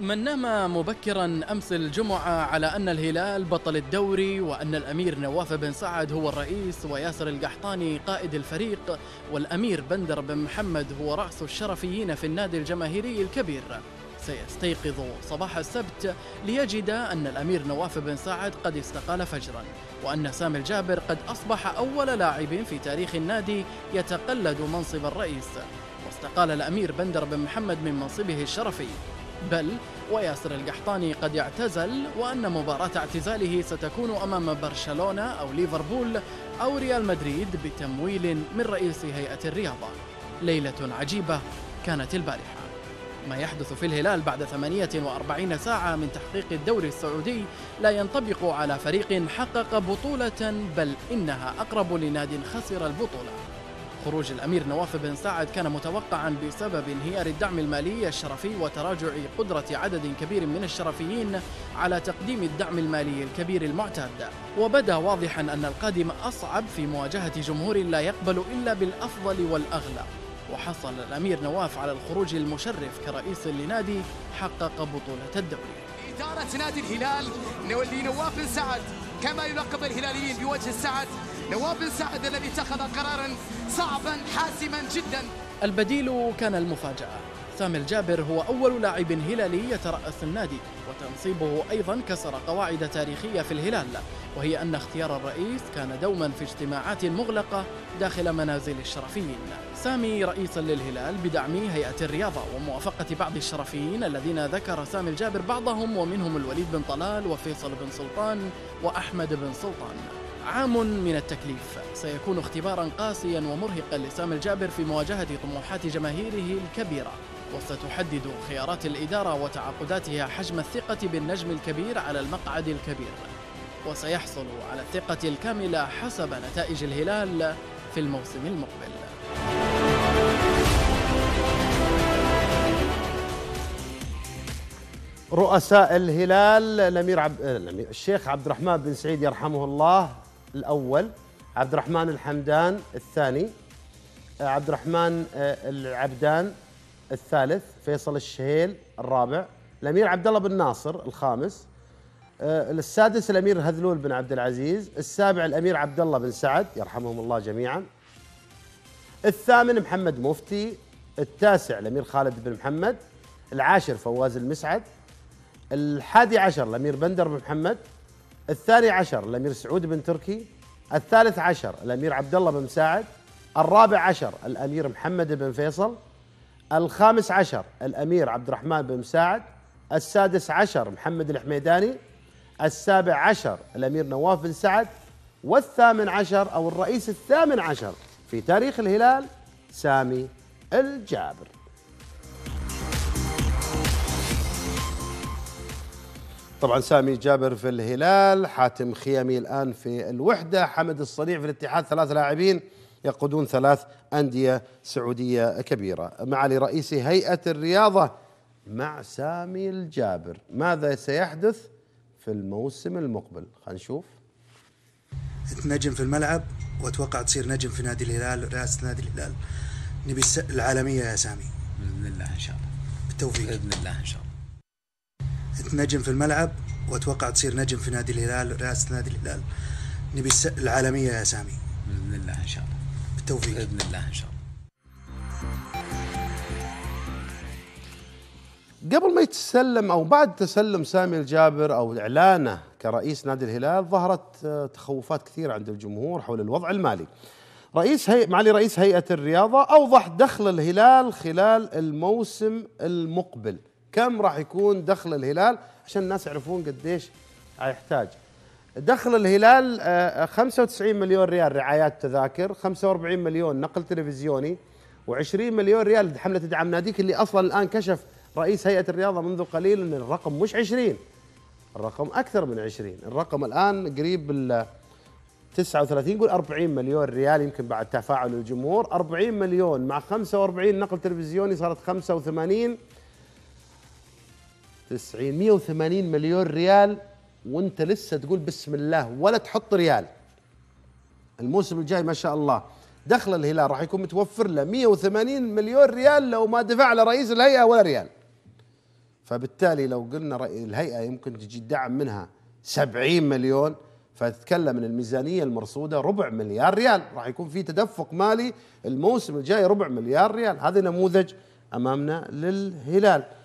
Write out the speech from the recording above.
من نام مبكرا أمس الجمعة على أن الهلال بطل الدوري وأن الأمير نواف بن سعد هو الرئيس وياسر القحطاني قائد الفريق والأمير بندر بن محمد هو رأس الشرفيين في النادي الجماهيري الكبير سيستيقظ صباح السبت ليجد أن الأمير نواف بن سعد قد استقال فجرا وأن سامي الجابر قد أصبح أول لاعب في تاريخ النادي يتقلد منصب الرئيس، واستقال الأمير بندر بن محمد من منصبه الشرفي، بل وياسر القحطاني قد يعتزل وأن مباراة اعتزاله ستكون أمام برشلونة أو ليفربول أو ريال مدريد بتمويل من رئيس هيئة الرياضة. ليلة عجيبة كانت البارحة. ما يحدث في الهلال بعد 48 ساعة من تحقيق الدوري السعودي لا ينطبق على فريق حقق بطولة، بل إنها أقرب لناد خسر البطولة. خروج الأمير نواف بن سعد كان متوقعا بسبب انهيار الدعم المالي الشرفي وتراجع قدرة عدد كبير من الشرفيين على تقديم الدعم المالي الكبير المعتاد، وبدا واضحا أن القادم أصعب في مواجهة جمهور لا يقبل إلا بالأفضل والأغلى. وحصل الأمير نواف على الخروج المشرف كرئيس لنادي حقق بطولة الدوري. إدارة نادي الهلال نولي نواف بن سعد كما يلقب الهلاليين بوجه السعد، نواف بن سعد الذي اتخذ قرارا صعبا حاسما جدا. البديل كان المفاجأة، سامي الجابر هو أول لاعب هلالي يترأس النادي، وتنصيبه أيضا كسر قواعد تاريخية في الهلال، وهي أن اختيار الرئيس كان دوما في اجتماعات مغلقة داخل منازل الشرفيين. سامي رئيسا للهلال بدعم هيئة الرياضة وموافقة بعض الشرفيين الذين ذكر سامي الجابر بعضهم ومنهم الوليد بن طلال وفيصل بن سلطان وأحمد بن سلطان. عام من التكليف سيكون اختبارا قاسيا ومرهقا لسامي الجابر في مواجهة طموحات جماهيره الكبيرة، وستحدد خيارات الإدارة وتعاقداتها حجم الثقة بالنجم الكبير على المقعد الكبير، وسيحصل على الثقة الكاملة حسب نتائج الهلال في الموسم المقبل. رؤساء الهلال الشيخ عبد الرحمن بن سعيد يرحمه الله الأول، عبد الرحمن الحمدان الثاني، عبد الرحمن العبدان الثالث، فيصل الشهيل الرابع، الأمير عبد الله بن ناصر الخامس، السادس الأمير هذلول بن عبد العزيز، السابع الأمير عبد الله بن سعد يرحمهم الله جميعا، الثامن محمد مفتي، التاسع الأمير خالد بن محمد، العاشر فواز المسعد، الحادي عشر الأمير بندر بن محمد، الثاني عشر الأمير سعود بن تركي، الثالث عشر الأمير عبد الله بن مساعد، الرابع عشر الأمير محمد بن فيصل، الخامس عشر الأمير عبد الرحمن بن مساعد، السادس عشر محمد الحميداني، السابع عشر الأمير نواف بن سعد، والثامن عشر أو الرئيس الثامن عشر في تاريخ الهلال سامي الجابر. طبعا سامي جابر في الهلال، حاتم خيامي الآن في الوحدة، حمد الصنيع في الاتحاد، 3 لاعبين يقودون 3 أندية سعودية كبيرة. معالي رئيس هيئة الرياضة مع سامي الجابر، ماذا سيحدث في الموسم المقبل؟ خلينا نشوف. نجم في الملعب وأتوقع تصير نجم في نادي الهلال، رئاسة نادي الهلال. نبي العالمية يا سامي بإذن الله إن شاء الله، بالتوفيق بإذن الله إن شاء الله. نجم في الملعب وأتوقع تصير نجم في نادي الهلال، رئاسة نادي الهلال. نبي العالمية يا سامي بإذن الله إن شاء الله، بالتوفيق بإذن الله إن شاء الله. قبل ما يتسلم أو بعد تسلم سامي الجابر أو إعلانه كرئيس نادي الهلال ظهرت تخوفات كثيرة عند الجمهور حول الوضع المالي. معالي رئيس هيئة الرياضة أوضح دخل الهلال خلال الموسم المقبل، كم راح يكون دخل الهلال عشان الناس يعرفون قديش يحتاج. دخل الهلال 95 مليون ريال رعايات تذاكر، 45 مليون نقل تلفزيوني، و20 مليون ريال حملة دعم ناديك، اللي أصلا الآن كشف رئيس هيئة الرياضة منذ قليل أن الرقم مش 20، الرقم أكثر من 20، الرقم الآن قريب 39، قول 40 مليون ريال يمكن بعد تفاعل الجمهور. 40 مليون مع 45 نقل تلفزيوني صارت 85 90 180 مليون ريال، وانت لسه تقول بسم الله ولا تحط ريال. الموسم الجاي ما شاء الله دخل الهلال راح يكون متوفر له 180 مليون ريال لو ما دفع له رئيس الهيئة ولا ريال. فبالتالي لو قلنا الهيئة يمكن تجي دعم منها 70 مليون، فتتكلم من الميزانية المرصودة ربع مليار ريال، راح يكون في تدفق مالي الموسم الجاي ربع مليار ريال. هذا نموذج أمامنا للهلال.